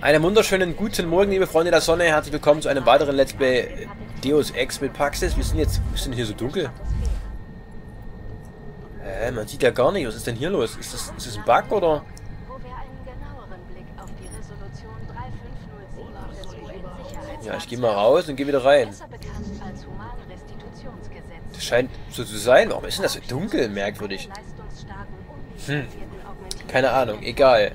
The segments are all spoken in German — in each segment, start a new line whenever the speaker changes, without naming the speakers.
Einen wunderschönen guten Morgen, liebe Freunde der Sonne. Herzlich willkommen zu einem weiteren Let's Play Deus Ex mit Paxis. Wir sind denn hier so dunkel? Man sieht ja gar nicht. Was ist denn hier los? Ist das ein Bug oder? Ja, ich gehe mal raus und gehe wieder rein. Das scheint so zu sein. Warum ist denn das so dunkel? Merkwürdig. Keine Ahnung. Egal.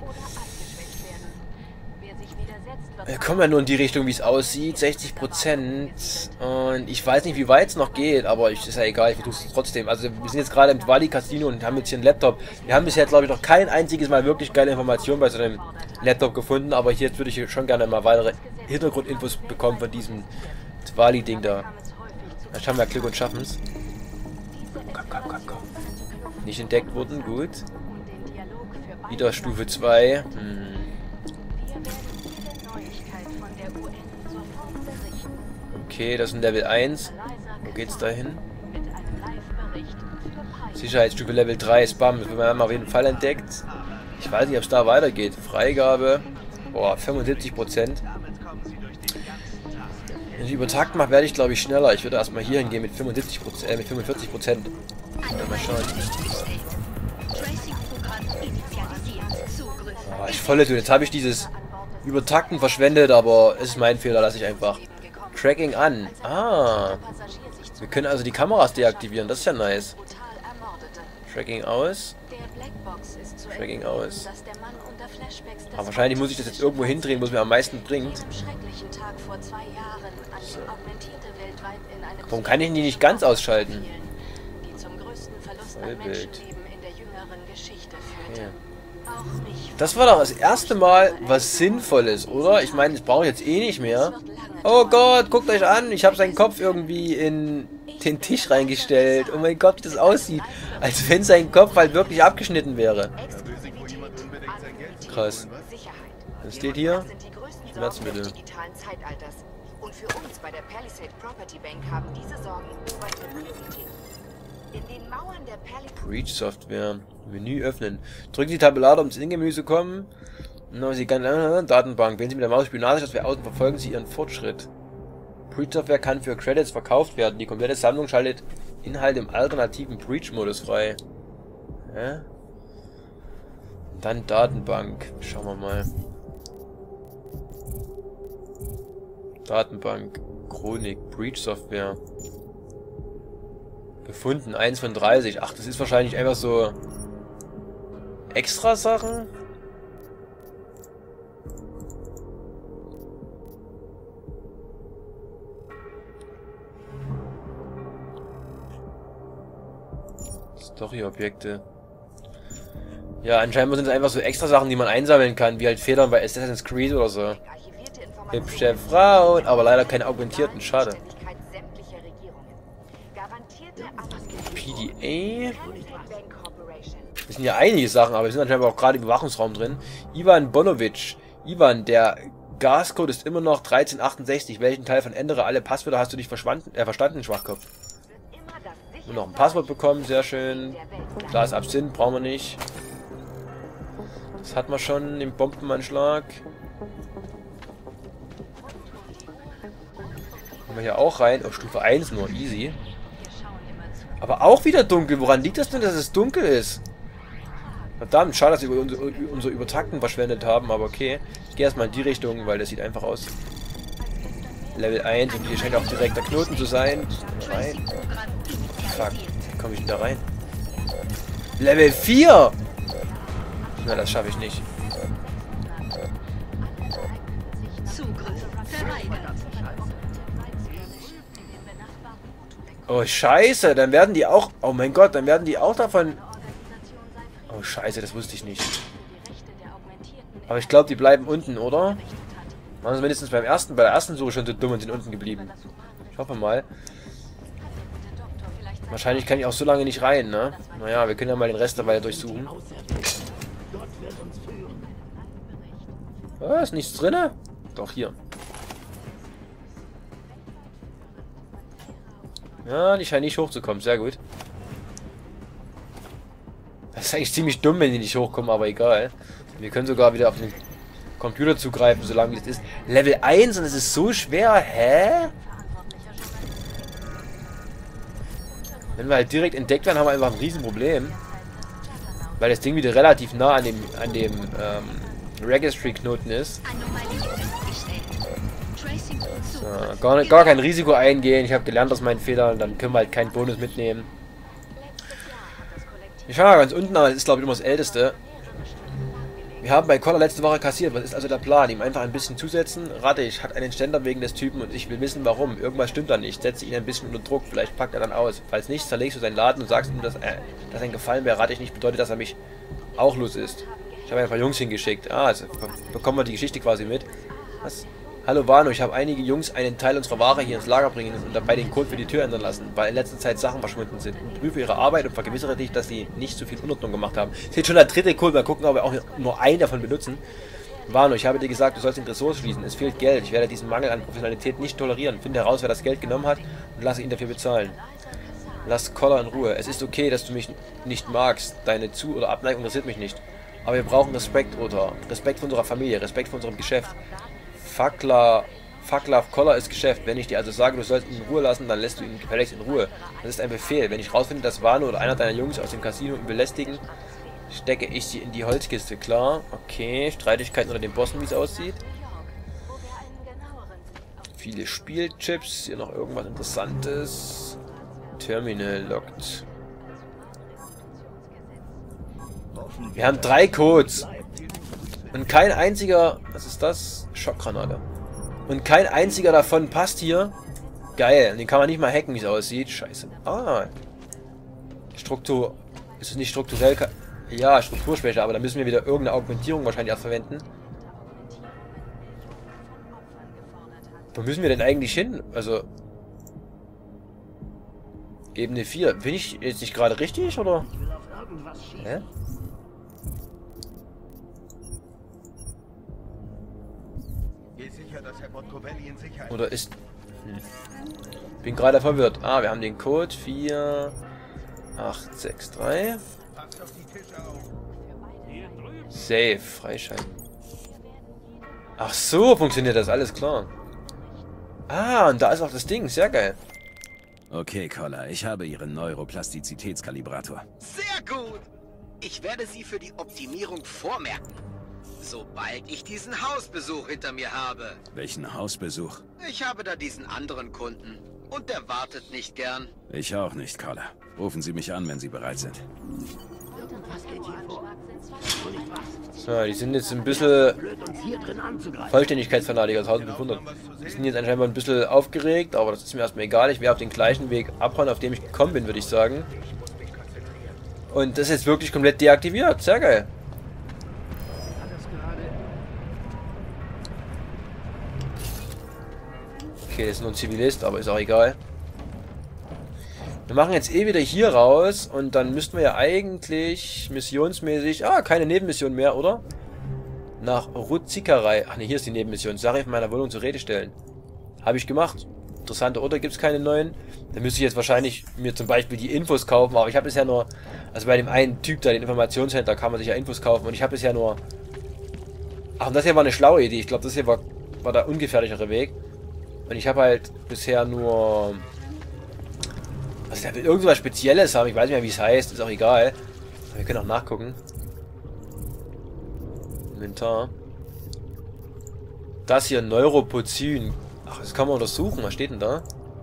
Wir kommen ja nur in die Richtung, wie es aussieht. 60%. Und ich weiß nicht, wie weit es noch geht, aber ist ja egal, ich versuche es trotzdem. Also wir sind jetzt gerade im Dwali Casino und haben jetzt hier einen Laptop. Wir haben bisher, glaube ich, noch kein einziges Mal wirklich geile Informationen bei so einem Laptop gefunden, aber hier würde ich schon gerne mal weitere Hintergrundinfos bekommen von diesem Dwali-Ding da. Dann haben wir Glück und schaffen es. Komm. Nicht entdeckt wurden, gut. Wieder Stufe 2. Okay, das ist ein Level 1. Wo geht's da hin? Sicherheitsstufe Level 3, Spam. Das haben wir auf jeden Fall entdeckt. Ich weiß nicht, ob es da weitergeht. Freigabe. Boah, 75%. Wenn ich übertakt mache, werde ich, glaube ich, schneller. Ich würde erstmal hier hingehen mit 45%. Mal schauen. Oh, ich volle Tür. Jetzt habe ich dieses Übertakten verschwendet, aber es ist mein Fehler, lasse ich einfach. Tracking an. Ah. Wir können also die Kameras deaktivieren. Das ist ja nice. Tracking aus. Tracking aus. Aber wahrscheinlich muss ich das jetzt irgendwo hindrehen, wo es mir am meisten bringt. So. Warum kann ich die nicht ganz ausschalten? Vollbild. Okay. Das war doch das erste Mal was Sinnvolles, oder? Ich meine, das brauche ich jetzt eh nicht mehr. Oh Gott, guckt euch an. Ich habe seinen Kopf irgendwie in den Tisch reingestellt. Oh mein Gott, wie das aussieht. Als wenn sein Kopf halt wirklich abgeschnitten wäre. Krass. Was steht hier? Schmerzmittel. Und für uns bei der Palisade Property Bank haben diese Sorgen oberste Priorität. In den Mauern der Breach Software. Menü öffnen. Drücken Sie Tabulator, um ins Inge-Menü zu kommen. Sie kann Datenbank. Wählen Sie mit der Maus Spionage-Software aus und verfolgen Sie Ihren Fortschritt. Breach Software kann für Credits verkauft werden. Die komplette Sammlung schaltet Inhalte im alternativen Breach-Modus frei. Ja? Dann Datenbank. Schauen wir mal. Datenbank. Chronik. Breach Software. Gefunden. 1 von 30. Ach, das ist wahrscheinlich einfach so extra Sachen. Story-Objekte. Ja, anscheinend sind es einfach so extra Sachen, die man einsammeln kann, wie halt Federn bei Assassin's Creed oder so. Hübsche Frauen, aber leider keine augmentierten, schade. PDA. Das sind ja einige Sachen, aber wir sind anscheinend auch gerade im Überwachungsraum drin. Ivan Bonovic. Ivan, der Gascode ist immer noch 1368. Welchen Teil von ändere alle Passwörter hast du nicht verstanden, Schwachkopf? Und noch ein Passwort bekommen, sehr schön. Glas Absinth brauchen wir nicht. Das hat man schon im Bombenanschlag. Kommen wir hier auch rein. Oh, Stufe 1 nur, easy. Aber auch wieder dunkel. Woran liegt das denn, dass es dunkel ist? Verdammt, schade, dass wir unsere Übertakten verschwendet haben, aber okay. Ich gehe erstmal in die Richtung, weil das sieht einfach aus. Level 1 und hier scheint auch direkt der Knoten zu sein. Rein. Fuck, wie komme ich denn da rein? Level 4! Na, das schaffe ich nicht. Oh, scheiße, dann werden die auch... Oh mein Gott, dann werden die auch davon... Oh, scheiße, das wusste ich nicht. Aber ich glaube, die bleiben unten, oder? Waren sie mindestens bei der ersten Suche schon so dumm und sind unten geblieben. Ich hoffe mal. Wahrscheinlich kann ich auch so lange nicht rein, ne? Naja, wir können ja mal den Rest dabei durchsuchen. Ist nichts drin? Doch, hier. Ja, die scheinen nicht hochzukommen. Sehr gut. Das ist eigentlich ziemlich dumm, wenn die nicht hochkommen, aber egal. Wir können sogar wieder auf den
Computer zugreifen, solange wie das ist. Level 1 und es ist so schwer, hä? Wenn wir halt direkt entdeckt werden, haben wir einfach ein Riesenproblem. Weil das Ding wieder relativ nah an dem Registry-Knoten ist. So, gar kein Risiko eingehen. Ich habe gelernt aus meinen Fehlern. Dann können wir halt keinen Bonus mitnehmen. Ich fange mal ganz unten an. Das ist, glaube ich, immer das Älteste. Wir haben bei Collar letzte Woche kassiert. Was ist also der Plan? Ihm einfach ein bisschen zusetzen? Rate, ich hatte einen Ständer wegen des Typen und ich will wissen, warum. Irgendwas stimmt da nicht. Setze ihn ein bisschen unter Druck. Vielleicht packt er dann aus. Falls nicht, zerlegst du seinen Laden und sagst ihm, dass ein Gefallen wäre. Rate ich nicht, bedeutet, dass er mich auch los ist. Ich habe ein paar Jungs hingeschickt. Ah, also bekommen wir die Geschichte quasi mit. Was? Hallo Wano, ich habe einige Jungs einen Teil unserer Ware hier ins Lager bringen und dabei den Code für die Tür ändern lassen, weil in letzter Zeit Sachen verschwunden sind. Und prüfe ihre Arbeit und vergewissere dich, dass sie nicht so viel Unordnung gemacht haben. Das ist jetzt schon der dritte Code, mal gucken, ob wir auch nur einen davon benutzen. Wano, ich habe dir gesagt, du sollst den Tresor schließen. Es fehlt Geld. Ich werde diesen Mangel an Professionalität nicht tolerieren. Finde heraus, wer das Geld genommen hat und lasse ihn dafür bezahlen. Lass Collar in Ruhe. Es ist okay, dass du mich nicht magst. Deine Zu- oder Abneigung interessiert mich nicht. Aber wir brauchen Respekt, oder? Respekt vor unserer Familie, Respekt vor unserem Geschäft. Fucklav Collar ist Geschäft. Wenn ich dir also sage, du sollst ihn in Ruhe lassen, dann lässt du ihn gefälligst in Ruhe. Das ist ein Befehl. Wenn ich rausfinde, dass Wano oder einer deiner Jungs aus dem Casino ihn belästigen, stecke ich sie in die Holzkiste. Klar. Okay. Streitigkeiten unter den Bossen, wie es aussieht. Viele Spielchips. Hier noch irgendwas Interessantes. Terminal locked. Wir haben 3 Codes. Und kein einziger... Was ist das? Schockgranate. Und kein einziger davon passt hier. Geil. Und den kann man nicht mal hacken, wie es aussieht. Scheiße. Ah. Struktur. Ist es nicht strukturell? Ja, Strukturschwäche, aber da müssen wir wieder irgendeine Augmentierung wahrscheinlich erst verwenden. Wo müssen wir denn eigentlich hin? Also... Ebene 4. Bin ich jetzt nicht gerade richtig, oder? Hä? Oder ist... Bin gerade verwirrt. Ah, wir haben den Code 4863. Save. Freischalten. Ach so, funktioniert das. Alles klar. Ah, und da ist auch das Ding. Sehr geil.
Okay, Collar, ich habe Ihren Neuroplastizitätskalibrator.
Sehr gut! Ich werde Sie für die Optimierung vormerken. Sobald ich diesen Hausbesuch hinter mir habe.
Welchen Hausbesuch?
Ich habe da diesen anderen Kunden. Und der wartet nicht gern.
Ich auch nicht, Collar. Rufen Sie mich an, wenn Sie bereit sind.
So, die sind jetzt ein bisschen Vollständigkeitsfanatiker, 1500. Die sind jetzt anscheinend ein bisschen aufgeregt, aber das ist mir erstmal egal. Ich werde auf den gleichen Weg abhauen, auf dem ich gekommen bin, würde ich sagen. Und das ist jetzt wirklich komplett deaktiviert. Sehr geil. Okay, das ist nur ein Zivilist, aber ist auch egal. Wir machen jetzt eh wieder hier raus und dann müssten wir ja eigentlich missionsmäßig... Ah, keine Nebenmission mehr, oder? Nach Ruzikerei. Ach ne, hier ist die Nebenmission. Sache in meiner Wohnung zur Rede stellen. Habe ich gemacht. Interessante Orte, gibt es keine neuen. Da müsste ich jetzt wahrscheinlich mir zum Beispiel die Infos kaufen, aber ich habe bisher nur... Also bei dem einen Typ da, den Informationshändler, kann man sich ja Infos kaufen und ich habe bisher nur... Ach, und das hier war eine schlaue Idee. Ich glaube, das hier war der ungefährlichere Weg. Und ich habe halt bisher nur... Also der will irgendwas Spezielles haben. Ich weiß nicht mehr, wie es heißt. Ist auch egal. Wir können auch nachgucken. Inventar. Das hier, Neuropozin. Ach, das kann man untersuchen. Was steht denn da?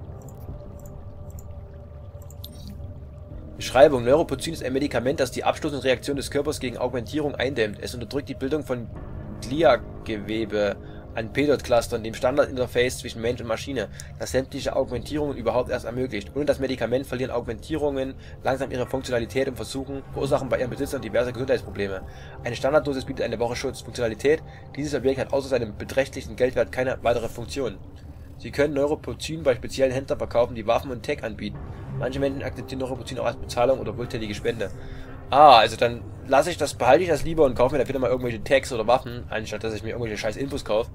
Beschreibung. Neuropozin ist ein Medikament, das die abstoßende Reaktion des Körpers gegen Augmentierung eindämmt. Es unterdrückt die Bildung von Gliagewebe an P-Dot-Clustern, dem Standardinterface zwischen Mensch und Maschine, das sämtliche Augmentierungen überhaupt erst ermöglicht. Ohne das Medikament verlieren Augmentierungen langsam ihre Funktionalität und verursachen bei ihren Besitzern diverse Gesundheitsprobleme. Eine Standarddosis bietet eine Woche Schutz. Funktionalität: dieses Objekt hat außer seinem beträchtlichen Geldwert keine weitere Funktion. Sie können Neuropozin bei speziellen Händlern verkaufen, die Waffen und Tech anbieten. Manche Menschen akzeptieren Neuropozin auch als Bezahlung oder wohltätige Spende. Ah, also dann behalte ich das lieber und kaufe mir dafür mal irgendwelche Tags oder Waffen, anstatt dass ich mir irgendwelche scheiß Infos kaufe.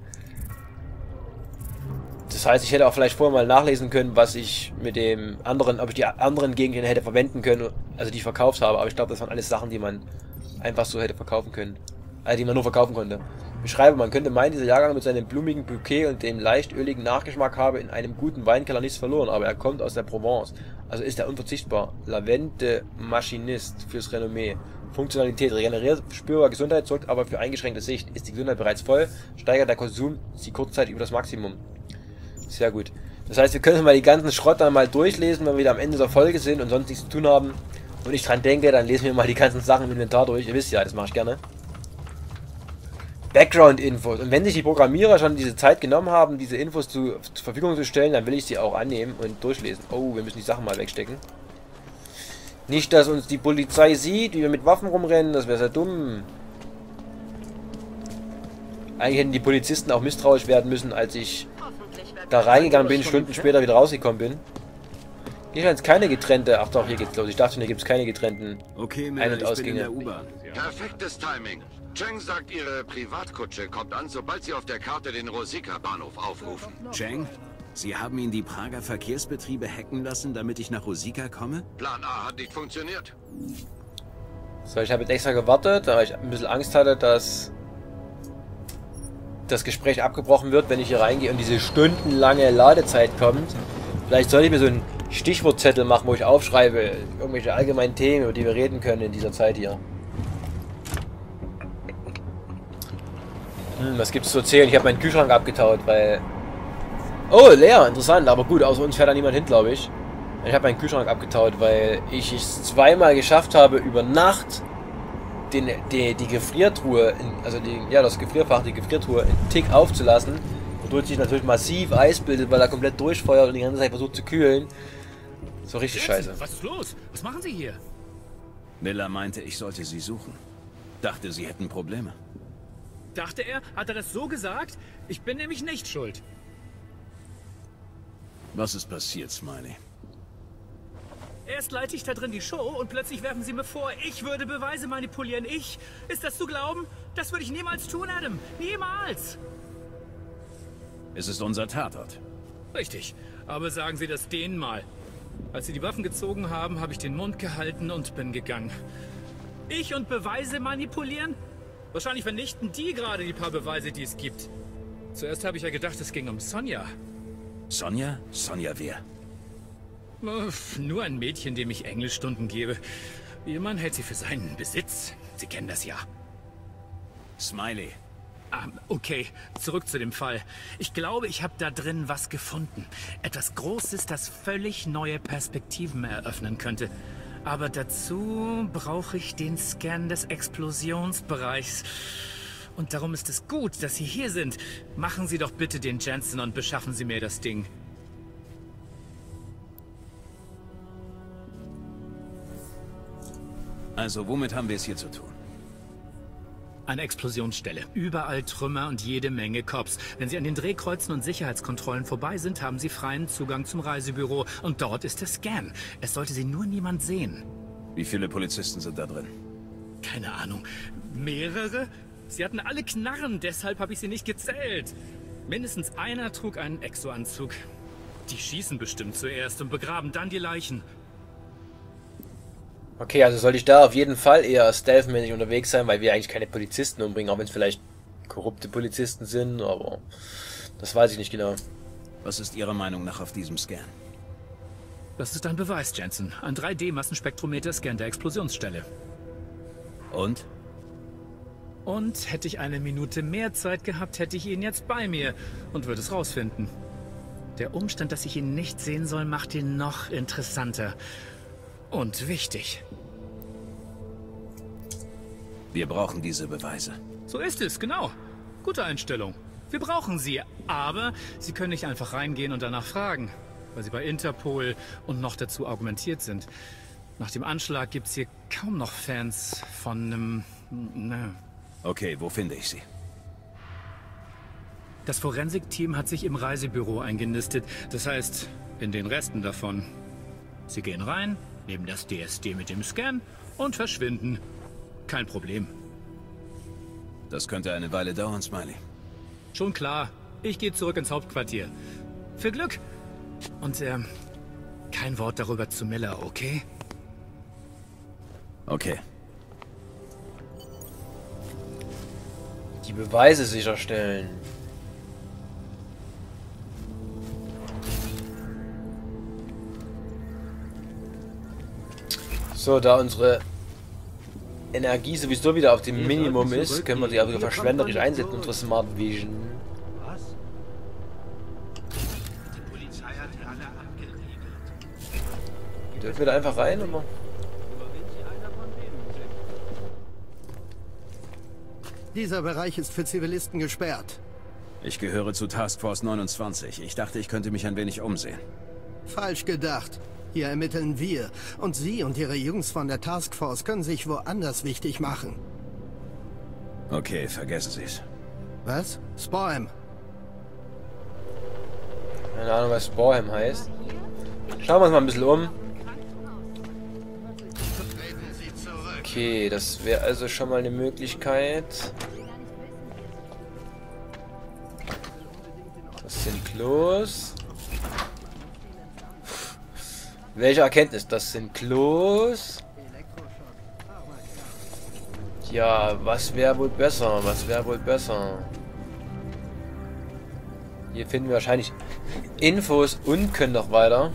Das heißt, ich hätte auch vielleicht vorher mal nachlesen können, was ich mit dem anderen, ob ich die anderen Gegenstände hätte verwenden können, also die ich verkauft habe, aber ich glaube, das waren alles Sachen, die man einfach so hätte verkaufen können. Also die man nur verkaufen konnte. Beschreibe, man könnte meinen, dieser Jahrgang mit seinem blumigen Bouquet und dem leicht öligen Nachgeschmack habe in einem guten Weinkeller nichts verloren, aber er kommt aus der Provence. Also ist er unverzichtbar. Lavente Maschinist fürs Renommee. Funktionalität regeneriert spürbar Gesundheit, sorgt aber für eingeschränkte Sicht. Ist die Gesundheit bereits voll, steigert der Konsum sie kurzzeitig über das Maximum. Sehr gut. Das heißt, wir können mal die ganzen Schrott dann mal durchlesen, wenn wir wieder am Ende der Folge sind und sonst nichts zu tun haben. Und ich dran denke, dann lesen wir mal die ganzen Sachen im Inventar durch. Ihr wisst ja, das mache ich gerne. Background-Infos. Und wenn sich die Programmierer schon diese Zeit genommen haben, diese Infos zur Verfügung zu stellen, dann will ich sie auch annehmen und durchlesen. Oh, wir müssen die Sachen mal wegstecken. Nicht, dass uns die Polizei sieht, wie wir mit Waffen rumrennen, das wäre sehr dumm. Eigentlich hätten die Polizisten auch misstrauisch werden müssen, als ich da reingegangen bin, Stunden später wieder rausgekommen bin. Hier scheint es keine getrennte... Ach doch, hier geht's los. Ich dachte schon, hier gibt es keine getrennten Ein- und Ausgänge.
Perfektes Timing. Cheng sagt, ihre Privatkutsche kommt an, sobald sie auf der Karte den Rosika-Bahnhof aufrufen.
Cheng, Sie haben ihn die Prager Verkehrsbetriebe hacken lassen, damit ich nach Rosika komme?
Plan A hat nicht funktioniert.
So, ich habe jetzt extra gewartet, weil ich ein bisschen Angst hatte, dass das Gespräch abgebrochen wird, wenn ich hier reingehe und diese stundenlange Ladezeit kommt. Vielleicht sollte ich mir so einen Stichwortzettel machen, wo ich aufschreibe, irgendwelche allgemeinen Themen, über die wir reden können in dieser Zeit hier. Was gibt's zu erzählen? Ich habe meinen Kühlschrank abgetaut, weil... Oh, leer, interessant, aber gut, außer uns fährt da niemand hin, glaube ich. Ich habe meinen Kühlschrank abgetaut, weil ich es zweimal geschafft habe, über Nacht die Gefriertruhe, das Gefrierfach, die Gefriertruhe einen Tick aufzulassen, wodurch sich natürlich massiv Eis bildet, weil er komplett durchfeuert und die ganze Zeit versucht zu kühlen. So richtig scheiße.
Was ist los? Was machen Sie hier?
Miller meinte, ich sollte Sie suchen. Dachte, Sie hätten Probleme.
Dachte er? Hat er das so gesagt? Ich bin nämlich nicht schuld.
Was ist passiert, Smiley?
Erst leite ich da drin die Show und plötzlich werfen Sie mir vor, ich würde Beweise manipulieren. Ich? Ist das zu glauben? Das würde ich niemals tun, Adam. Niemals!
Es ist unser Tatort.
Richtig. Aber sagen Sie das denen mal. Als Sie die Waffen gezogen haben, habe ich den Mund gehalten und bin gegangen. Ich und Beweise manipulieren? Wahrscheinlich vernichten die gerade die paar Beweise, die es gibt. Zuerst habe ich ja gedacht, es ging um Sonja.
Sonja? Sonja wer?
Nur ein Mädchen, dem ich Englischstunden gebe. Ihr Mann hält sie für seinen Besitz. Sie kennen das ja.
Smiley.
Okay, zurück zu dem Fall. Ich glaube, ich habe da drin was gefunden. Etwas Großes, das völlig neue Perspektiven eröffnen könnte. Aber dazu brauche ich den Scan des Explosionsbereichs. Und darum ist es gut, dass Sie hier sind. Machen Sie doch bitte den Jensen und beschaffen Sie mir das Ding.
Also, womit haben wir es hier zu tun?
Eine Explosionsstelle. Überall Trümmer und jede Menge Cops. Wenn Sie an den Drehkreuzen und Sicherheitskontrollen vorbei sind, haben Sie freien Zugang zum Reisebüro. Und dort ist der Scan. Es sollte Sie nur niemand sehen.
Wie viele Polizisten sind da drin?
Keine Ahnung. Mehrere? Sie hatten alle Knarren, deshalb habe ich sie nicht gezählt. Mindestens einer trug einen Exo-Anzug. Die schießen bestimmt zuerst und begraben dann die Leichen.
Okay, also sollte ich da auf jeden Fall eher stealthmäßig unterwegs sein, weil wir eigentlich keine Polizisten umbringen, auch wenn es vielleicht korrupte Polizisten sind, aber das weiß ich nicht genau.
Was ist Ihrer Meinung nach auf diesem Scan?
Das ist ein Beweis, Jensen. Ein 3D-Massenspektrometer-Scan der Explosionsstelle.
Und?
Und hätte ich eine Minute mehr Zeit gehabt, hätte ich ihn jetzt bei mir und würde es rausfinden. Der Umstand, dass ich ihn nicht sehen soll, macht ihn noch interessanter. Und wichtig.
Wir brauchen diese Beweise.
So ist es, genau. Gute Einstellung. Wir brauchen sie, aber Sie können nicht einfach reingehen und danach fragen, weil Sie bei Interpol und noch dazu argumentiert sind. Nach dem Anschlag gibt es hier kaum noch Fans von
Okay, wo finde ich sie?
Das Forensikteam hat sich im Reisebüro eingenistet. Das heißt, in den Resten davon. Sie gehen rein, nehmen das DSD mit dem Scan und verschwinden. Kein Problem.
Das könnte eine Weile dauern, Smiley.
Schon klar. Ich gehe zurück ins Hauptquartier. Viel Glück. Und, kein Wort darüber zu Miller, okay?
Okay.
Die Beweise sicherstellen. So, da unsere Energie sowieso wieder auf dem Minimum ist, können wir sie also verschwenderisch einsetzen, unsere Smart Vision. Dürfen wir da einfach rein, oder?
Dieser Bereich ist für Zivilisten gesperrt.
Ich gehöre zu Task Force 29. Ich dachte, ich könnte mich ein wenig umsehen.
Falsch gedacht. Hier ermitteln wir. Und Sie und Ihre Jungs von der Task Force können sich woanders wichtig machen.
Okay, vergessen Sie es.
Was? Spoim.
Keine Ahnung, was Borheim heißt. Schauen wir uns mal ein bisschen um. Okay, das wäre also schon mal eine Möglichkeit. Das sind Klos. Welche Erkenntnis? Das sind Klos. Ja, was wäre wohl besser? Was wäre wohl besser? Hier finden wir wahrscheinlich Infos und können noch weiter.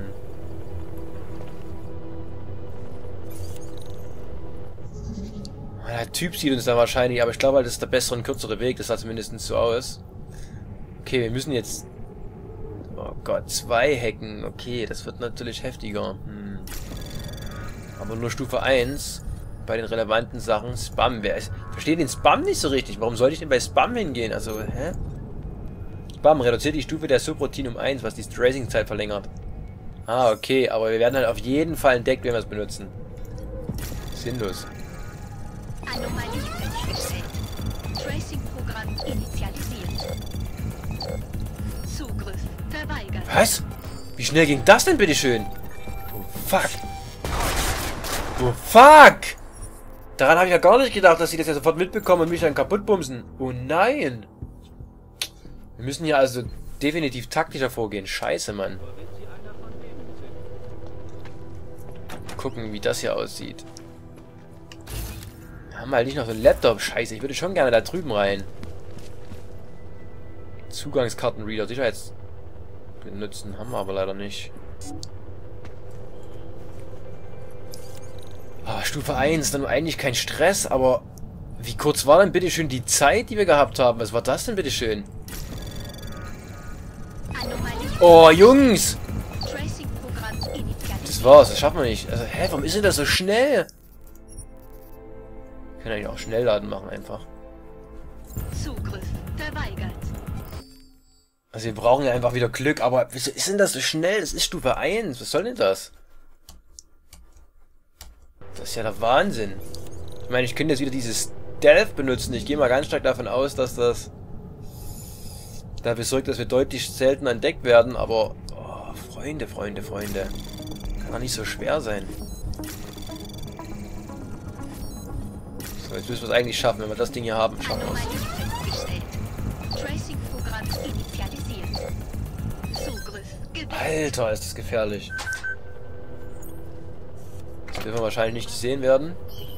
Der Typ sieht uns da wahrscheinlich, aber ich glaube, das ist der bessere und kürzere Weg. Das sah zumindest so aus. Okay, wir müssen jetzt... Oh Gott, 2 hacken. Okay, das wird natürlich heftiger. Aber nur Stufe 1. Bei den relevanten Sachen. Spam. Ich verstehe den Spam nicht so richtig. Warum sollte ich denn bei Spam hingehen? Also, hä? Spam reduziert die Stufe der Subroutine um 1, was die Tracing-Zeit verlängert. Ah, okay. Aber wir werden halt auf jeden Fall entdeckt, wenn wir es benutzen. Sinnlos.
Anomalie festgestellt. Tracing-Programm initialisiert. Zugriff verweigert.
Was? Wie schnell ging das denn, bitteschön? Oh, fuck. Oh, fuck! Daran habe ich ja gar nicht gedacht, dass sie das ja sofort mitbekommen und mich dann kaputt bumsen. Oh nein! Wir müssen hier also definitiv taktischer vorgehen. Scheiße, Mann. Gucken, wie das hier aussieht. Wir haben halt nicht noch so einen Laptop. Scheiße, ich würde schon gerne da drüben rein. Zugangskartenreader, Sicherheits... benutzen haben wir aber leider nicht. Ah, Stufe 1, dann eigentlich kein Stress, aber wie kurz war denn bitteschön die Zeit, die wir gehabt haben? Was war das denn bitteschön? Oh, Jungs! Das war's, das schaffen wir nicht. Also, hä, warum ist denn das so schnell? Wir können eigentlich auch Schnellladen machen, einfach.
Zugriff verweigert.
Also wir brauchen ja einfach wieder Glück, aber wieso ist denn das so schnell? Das ist Stufe 1. Was soll denn das? Das ist ja der Wahnsinn. Ich meine, ich könnte jetzt wieder dieses Stealth benutzen. Ich gehe mal ganz stark davon aus, dass das dafür sorgt, dass wir deutlich seltener entdeckt werden, aber... Oh, Freunde. Kann doch nicht so schwer sein. So, jetzt müssen wir es eigentlich schaffen, wenn wir das Ding hier haben. Schauen wir es.
Tracing-Programm initialisiert. Zugriff gewährt.
Alter, ist das gefährlich. Das dürfen wir wahrscheinlich nicht sehen werden.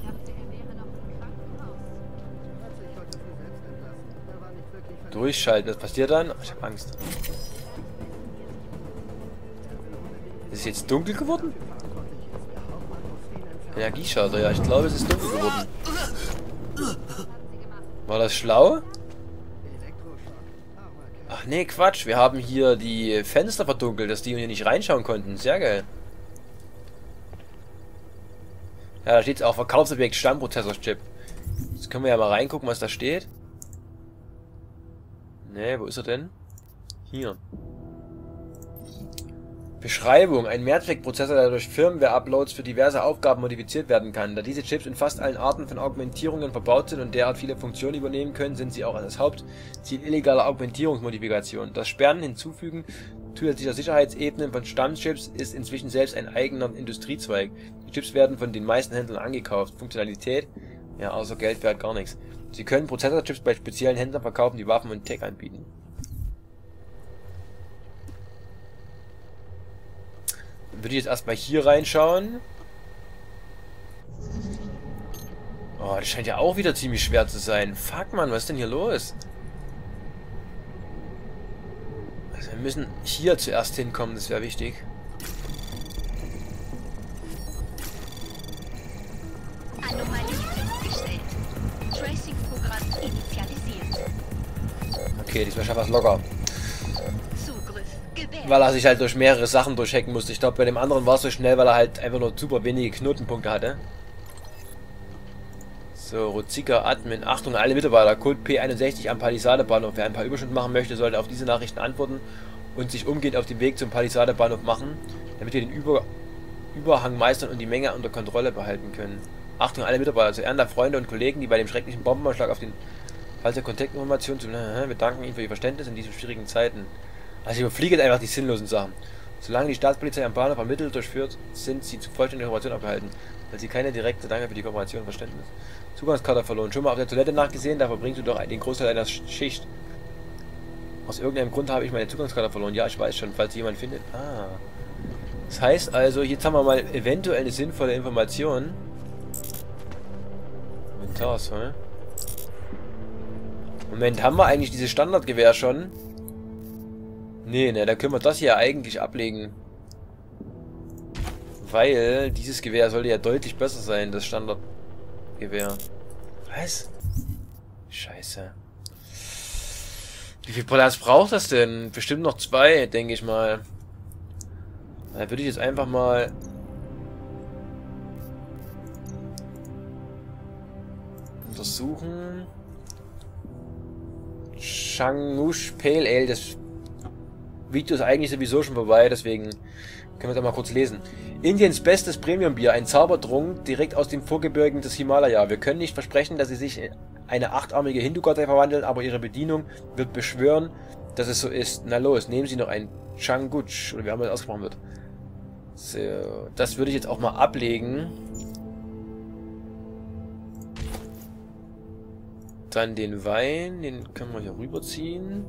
Durchschalten, was passiert dann? Ich hab Angst. Ist es jetzt dunkel geworden? Energieschalter, ja, ich glaube, es ist dunkel geworden. War das schlau? Ach nee, Quatsch. Wir haben hier die Fenster verdunkelt, dass die hier nicht reinschauen konnten. Sehr geil. Ja, da steht auch Verkaufsobjekt Stammprozessor-Chip. Jetzt können wir ja mal reingucken, was da steht. Ne, wo ist er denn? Hier. Beschreibung. Ein Mehrzweckprozessor, der durch Firmware-Uploads für diverse Aufgaben modifiziert werden kann. Da diese Chips in fast allen Arten von Augmentierungen verbaut sind und derart viele Funktionen übernehmen können, sind sie auch das Hauptziel illegaler Augmentierungsmodifikation. Das Sperren, Hinzufügen zusätzlicher Sicherheitsebenen von Stammchips ist inzwischen selbst ein eigener Industriezweig. Die Chips werden von den meisten Händlern angekauft. Funktionalität? Ja, außer Geld wert gar nichts. Sie können Prozessorchips bei speziellen Händlern verkaufen, die Waffen und Tech anbieten. Würde ich jetzt erstmal hier reinschauen. Oh, das scheint ja auch wieder ziemlich schwer zu sein. Fuck, Mann, was ist denn hier los? Also wir müssen hier zuerst hinkommen, das wäre wichtig.
Anomalie festgestellt. Tracing-Programm initialisiert.
Okay, diesmal schafft er es locker.
Zugriff gewährt.
Weil er sich halt durch mehrere Sachen durchhacken musste. Ich glaube, bei dem anderen war es so schnell, weil er halt einfach nur super wenige Knotenpunkte hatte. So, Rozika Admin. Achtung, alle Mitarbeiter. Code P61 am Palisade-Bahnhof. Wer ein paar Überstunden machen möchte, sollte auf diese Nachrichten antworten und sich umgehend auf den Weg zum Palisade-Bahnhof machen, damit wir den Überhang meistern und die Menge unter Kontrolle behalten können. Achtung, alle Mitarbeiter. Zu Ehren der Freunde und Kollegen, die bei dem schrecklichen Bombenanschlag auf den Fall der Kontaktinformation zu... Wir danken Ihnen für Ihr Verständnis in diesen schwierigen Zeiten. Also ich überfliege jetzt einfach die sinnlosen Sachen. Solange die Staatspolizei am Bahnhof ermittelt durchführt, sind sie zu vollständiger Information abgehalten, weil sie keine direkte Danke für die Kooperation und Verständnis. Zugangskarte verloren. Schon mal auf der Toilette nachgesehen, da verbringst du doch den Großteil deiner Schicht. Aus irgendeinem Grund habe ich meine Zugangskarte verloren. Ja, ich weiß schon, falls jemand findet. Ah. Das heißt also, jetzt haben wir mal eventuell eine sinnvolle Information. Inventarsvoll. Moment, haben wir eigentlich dieses Standardgewehr schon? Nee, ne, da können wir das hier eigentlich ablegen. Weil dieses Gewehr sollte ja deutlich besser sein, das Standardgewehr. Was? Scheiße. Wie viel Platz braucht das denn? Bestimmt noch 2, denke ich mal. Da würde ich jetzt einfach mal... untersuchen. Shangush Pale Ale, das Video ist eigentlich sowieso schon vorbei, deswegen können wir das mal kurz lesen. Indiens bestes Premium-Bier, ein Zaubertrunk direkt aus den Vorgebirgen des Himalaya. Wir können nicht versprechen, dass sie sich in eine achtarmige Hindu-Gottheit verwandeln, aber ihre Bedienung wird beschwören, dass es so ist. Na los, nehmen Sie noch ein Changuch, oder wie haben das ausgesprochen wird. So, das würde ich jetzt auch mal ablegen. Dann den Wein, den können wir hier rüberziehen.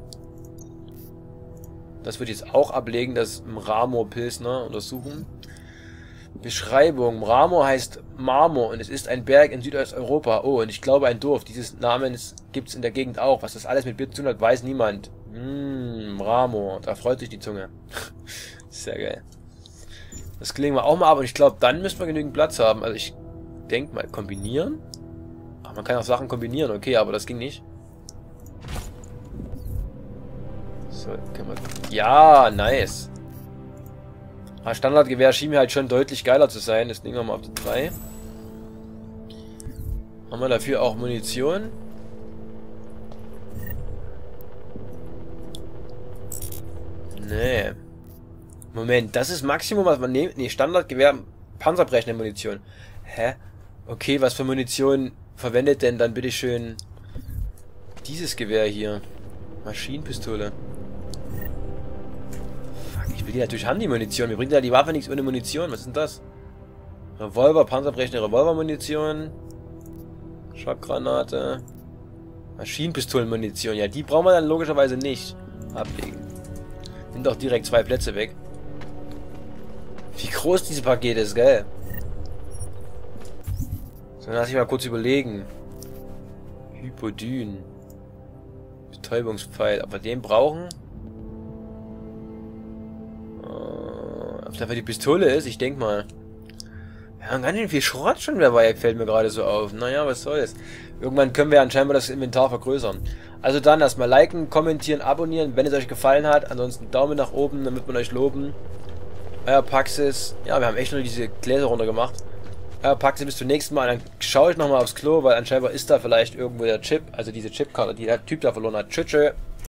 Das würde ich jetzt auch ablegen, das Mramor-Pilsner untersuchen. Beschreibung. Mramor heißt Marmor und es ist ein Berg in Südosteuropa. Oh, und ich glaube ein Dorf dieses Namens gibt es in der Gegend auch. Was das alles mit Bier zu tun hat, weiß niemand. Mramor, da freut sich die Zunge. Sehr geil. Das klingen wir auch mal ab und ich glaube, dann müssen wir genügend Platz haben. Also ich denke mal, kombinieren? Ach, man kann auch Sachen kombinieren, okay, aber das ging nicht. So, können wir... Ja, nice. Aber Standardgewehr schien mir halt schon deutlich geiler zu sein. Das nehmen wir mal auf die 3. Haben wir dafür auch Munition? Nee. Moment, das ist Maximum, was man nimmt. Nee, Standardgewehr, panzerbrechende Munition. Hä? Okay, was für Munition verwendet denn dann bitteschön dieses Gewehr hier? Maschinenpistole. Fuck, ich will die natürlich haben, die Munition. Mir bringt ja die Waffe nichts ohne Munition. Was ist denn das? Revolver, panzerbrechende Revolvermunition. Schockgranate. Maschinenpistolenmunition. Ja, die brauchen wir dann logischerweise nicht ablegen. Sind doch direkt 2 Plätze weg. Wie groß dieses Paket ist, gell? So, dann lass ich mal kurz überlegen. Hypodyn. Betäubungspfeil. Ob wir den brauchen? Ob dafür die Pistole ist? Ich denke mal. Wir haben ganz schön viel Schrott schon dabei, fällt mir gerade so auf. Naja, was soll's. Irgendwann können wir anscheinend das Inventar vergrößern. Also dann erstmal liken, kommentieren, abonnieren, wenn es euch gefallen hat. Ansonsten Daumen nach oben, damit wir euch loben. Euer Paxis. Ja, wir haben echt nur diese Gläser runter gemacht. Euer Paxis, bis zum nächsten Mal. Dann schaue ich nochmal aufs Klo, weil anscheinend ist da vielleicht irgendwo der Chip, also diese Chipkarte, die der Typ da verloren hat. Tschüss.